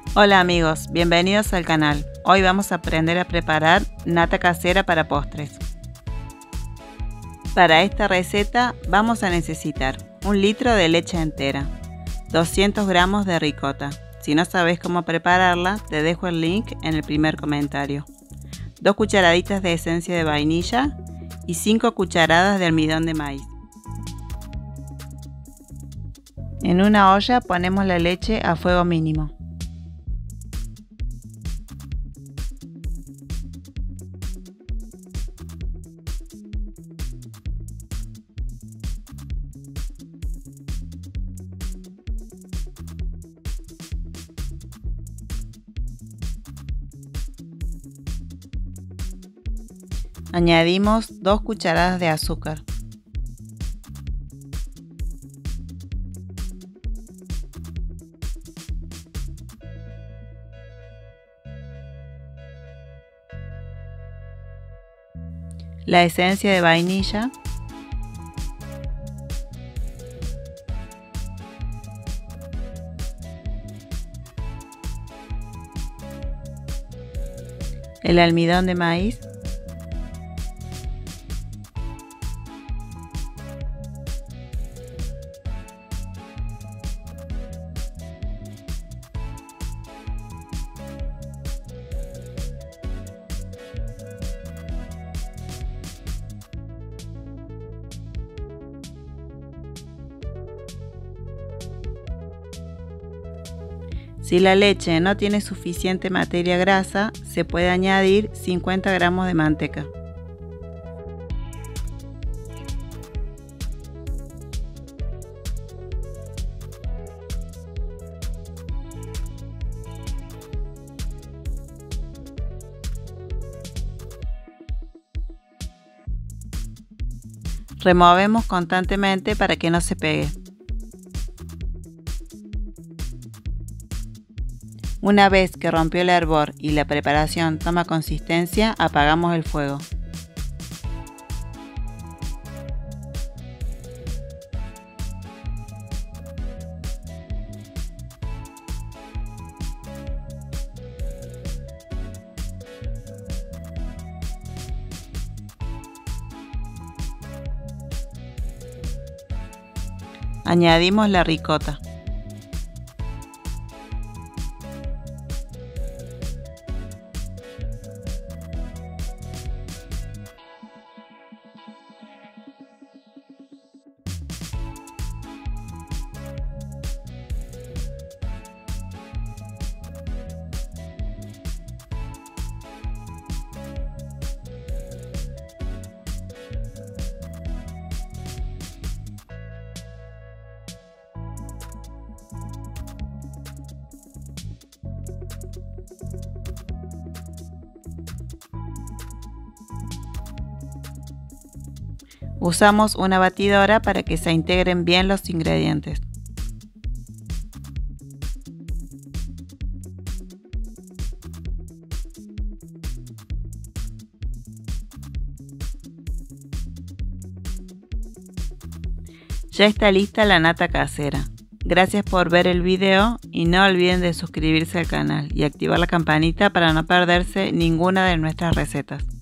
Hola amigos, bienvenidos al canal. Hoy vamos a aprender a preparar nata casera para postres. Para esta receta vamos a necesitar 1 litro de leche entera, 200 gramos de ricota. Si no sabes cómo prepararla, te dejo el link en el primer comentario. 2 cucharaditas de esencia de vainilla y 5 cucharadas de almidón de maíz. En una olla ponemos la leche a fuego mínimo. Añadimos 2 cucharadas de azúcar. La esencia de vainilla. El almidón de maíz. Si la leche no tiene suficiente materia grasa, se puede añadir 50 gramos de manteca. Removemos constantemente para que no se pegue. Una vez que rompió el hervor y la preparación toma consistencia, apagamos el fuego. Añadimos la ricota. Usamos una batidora para que se integren bien los ingredientes. Ya está lista la nata casera. Gracias por ver el video y no olviden de suscribirse al canal y activar la campanita para no perderse ninguna de nuestras recetas.